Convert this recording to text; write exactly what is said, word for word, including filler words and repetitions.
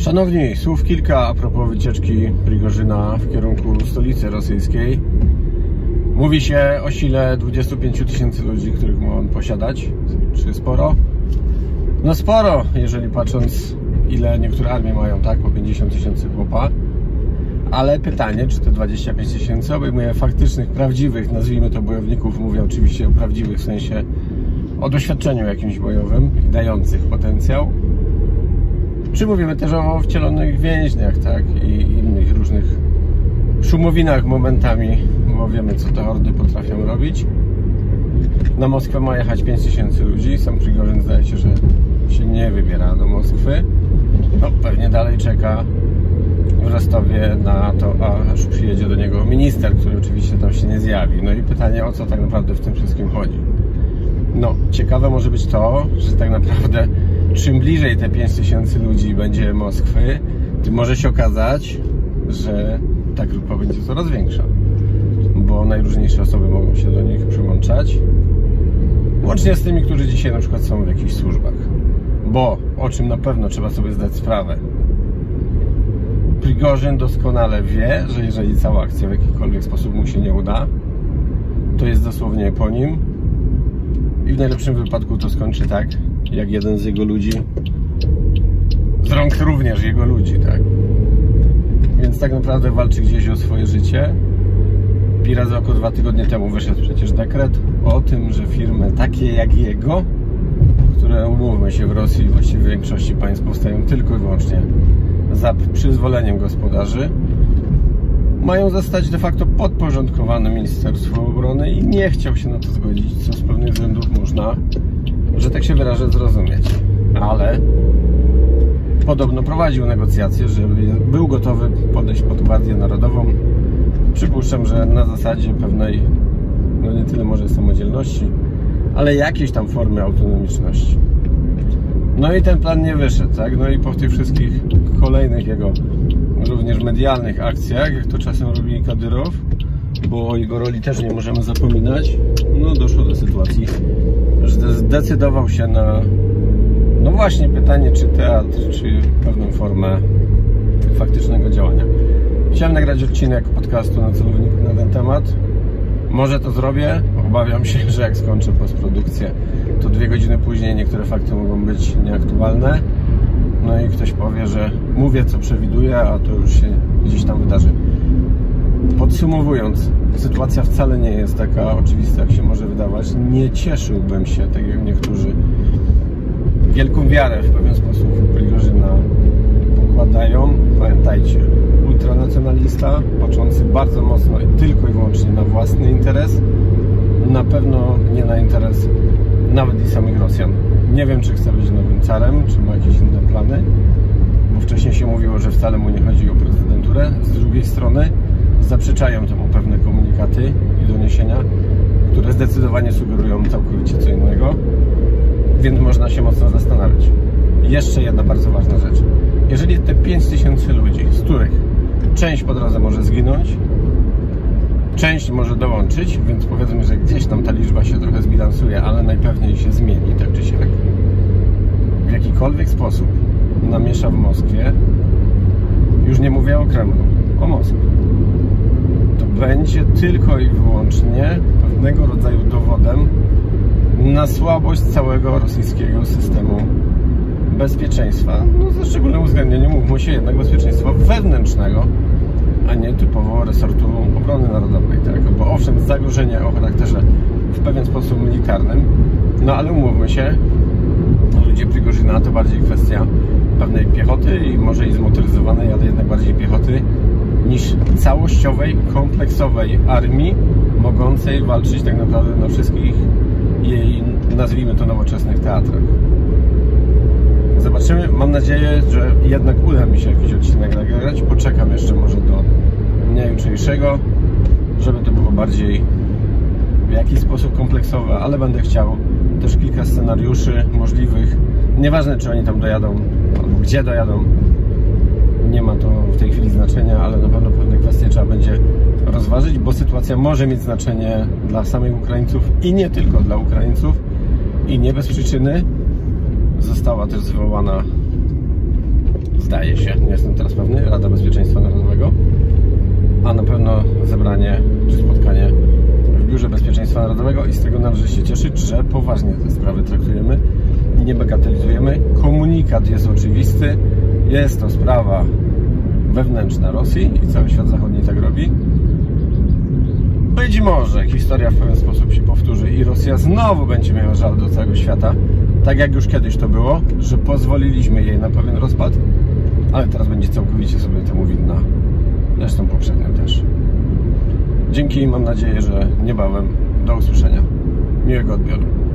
Szanowni, słów kilka a propos wycieczki Prigorzyna w kierunku stolicy rosyjskiej. Mówi się o sile dwudziestu pięciu tysięcy ludzi, których ma on posiadać. Czy sporo? No sporo, jeżeli patrząc, ile niektóre armie mają, tak? Po pięćdziesiąt tysięcy chłopa. Ale pytanie, czy te dwadzieścia pięć tysięcy obejmuje faktycznych, prawdziwych, nazwijmy to bojowników, mówię oczywiście o prawdziwych, w sensie o doświadczeniu jakimś bojowym, dających potencjał. Czy mówimy też o wcielonych więźniach, tak? I innych różnych szumowinach momentami, bo wiemy, co te hordy potrafią robić. Na Moskwę ma jechać pięć tysięcy ludzi. Sam Prigorzyn zdaje się, że się nie wybiera do Moskwy. No, pewnie dalej czeka w Rostowie na to, aż przyjedzie do niego minister, który oczywiście tam się nie zjawi. No i pytanie, o co tak naprawdę w tym wszystkim chodzi. No, ciekawe może być to, że tak naprawdę czym bliżej te pięć tysięcy ludzi będzie Moskwy, tym może się okazać, że ta grupa będzie coraz większa, bo najróżniejsze osoby mogą się do nich przyłączać, łącznie z tymi, którzy dzisiaj na przykład są w jakichś służbach. Bo, o czym na pewno trzeba sobie zdać sprawę, Prigorzyn doskonale wie, że jeżeli cała akcja w jakikolwiek sposób mu się nie uda, to jest dosłownie po nim i w najlepszym wypadku to skończy tak, jak jeden z jego ludzi, z rąk również jego ludzi, tak? Więc tak naprawdę walczy gdzieś o swoje życie. Pi razy oko dwa tygodnie temu wyszedł przecież dekret o tym, że firmy takie jak jego, które, umówmy się, w Rosji właściwie w większości państw powstają tylko i wyłącznie za przyzwoleniem gospodarzy, mają zostać de facto podporządkowane Ministerstwu Obrony i nie chciał się na to zgodzić, co z pewnych względów można, że tak się wyrażę, zrozumieć. Ale podobno prowadził negocjacje, żeby był gotowy podejść pod Gwardię Narodową. Przypuszczam, że na zasadzie pewnej, no nie tyle może samodzielności, ale jakiejś tam formy autonomiczności. No i ten plan nie wyszedł, tak? No i po tych wszystkich kolejnych jego również medialnych akcjach, jak to czasem robi Kadyrow, bo o jego roli też nie możemy zapominać, no doszło do sytuacji, że zdecydował się na, no właśnie, pytanie, czy teatr, czy pewną formę faktycznego działania. Chciałem nagrać odcinek podcastu na celowniku na ten temat. Może to zrobię. Obawiam się, że jak skończę postprodukcję, to dwie godziny później niektóre fakty mogą być nieaktualne. No i ktoś powie, że mówię, co przewiduję, a to już się gdzieś tam wydarzy. Podsumowując, sytuacja wcale nie jest taka oczywista, jak się może wydawać. Nie cieszyłbym się, tak jak niektórzy, wielką wiarę w pewien sposób Prigorzyna pokładają. Pamiętajcie, ultranacjonalista, patrzący bardzo mocno i tylko i wyłącznie na własny interes, na pewno nie na interes nawet i samych Rosjan. Nie wiem, czy chce być nowym carem, czy ma jakieś inne plany, bo wcześniej się mówiło, że wcale mu nie chodzi o prezydenturę. Z drugiej strony zaprzeczają temu pewne komunikaty i doniesienia, które zdecydowanie sugerują całkowicie co innego, więc można się mocno zastanawiać. Jeszcze jedna bardzo ważna rzecz. Jeżeli te pięć tysięcy ludzi, z których część po drodze może zginąć, część może dołączyć, więc powiedzmy, że gdzieś tam ta liczba się trochę zbilansuje, ale najpewniej się zmieni, tak czy siak, w jakikolwiek sposób namiesza w Moskwie, już nie mówię o Kremlu, o Moskwie, to będzie tylko i wyłącznie pewnego rodzaju dowodem na słabość całego rosyjskiego systemu bezpieczeństwa, no ze szczególnym uwzględnieniem, mówmy się, jednak bezpieczeństwa wewnętrznego, a nie typowo resortu obrony narodowej, tak? Bo owszem, zagrożenie o charakterze w pewien sposób militarnym, no ale umówmy się, ludzie Prigorzyna to bardziej kwestia pewnej piechoty i może i zmotoryzowanej, ale jednak bardziej piechoty, niż całościowej, kompleksowej armii, mogącej walczyć tak naprawdę na wszystkich jej, nazwijmy to, nowoczesnych teatrach. Zobaczymy. Mam nadzieję, że jednak uda mi się jakiś odcinek nagrać. Poczekam jeszcze może do dnia jutrzejszego, żeby to było bardziej w jakiś sposób kompleksowe, ale będę chciał też kilka scenariuszy możliwych. Nieważne, czy oni tam dojadą, albo gdzie dojadą. Nie ma to w tej chwili znaczenia, ale na pewno pewne kwestie trzeba będzie rozważyć, bo sytuacja może mieć znaczenie dla samych Ukraińców i nie tylko dla Ukraińców i nie bez przyczyny została też zwołana zdaje się, nie jestem teraz pewny, Rada Bezpieczeństwa Narodowego, a na pewno zebranie czy spotkanie w Biurze Bezpieczeństwa Narodowego i z tego należy się cieszyć, że poważnie te sprawy traktujemy i nie bagatelizujemy. Komunikat jest oczywisty, jest to sprawa wewnętrzna Rosji i cały świat zachodni tak robi. Być może historia w pewien sposób się powtórzy i Rosja znowu będzie miała żal do całego świata, tak jak już kiedyś to było, że pozwoliliśmy jej na pewien rozpad, ale teraz będzie całkowicie sobie temu winna, zresztą poprzednio też. Dzięki, mam nadzieję, że niebawem. Do usłyszenia. Miłego odbioru.